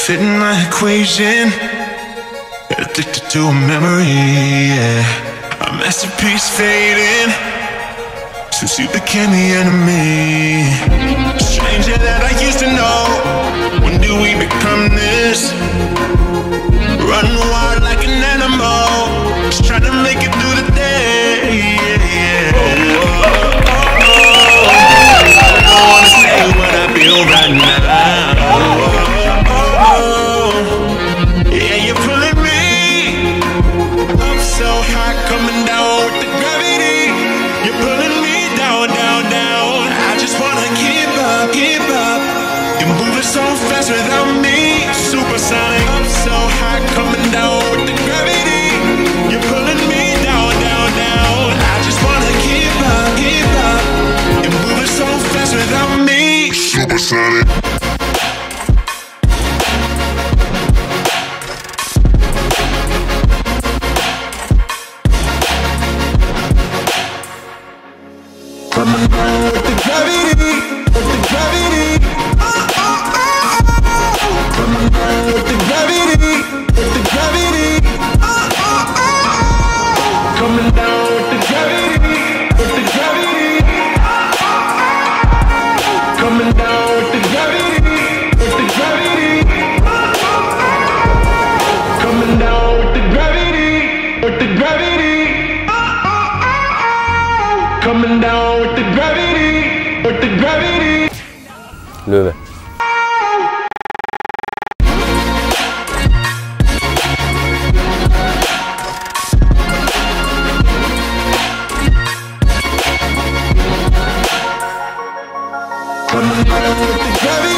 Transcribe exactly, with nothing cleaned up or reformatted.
fit in my equation. Addicted to a memory, yeah. A masterpiece fading since you became the enemy. Stranger that I used to know. When do we become this? Run wild like an animal, just trying to make it through the day, yeah, yeah. Oh, oh, oh, oh. I don't wanna say what I feel right now. Oh, oh, oh, oh. Yeah, you're pulling me up so high, coming down with the gravity. You're pulling me down, down, down. I just wanna keep up, keep up. You're moving so fast without me. Supersonic, up so high, coming down with the gravity. You're pulling me down, down, down. I just wanna keep up, keep up. You're moving so fast without me. Supersonic. Coming down with the gravity, with the gravity. Oh, oh, oh, oh. Coming down with the gravity, with the gravity. Oh, oh, oh. Coming down with the gravity, with the gravity. Oh, oh, oh. Coming down with the gravity, with the gravity. Oh, oh, oh. Coming down with the gravity, with the gravity. Oh, oh, oh. Coming down with the gravity, with the gravity. Löwe. Coming down with the gravity.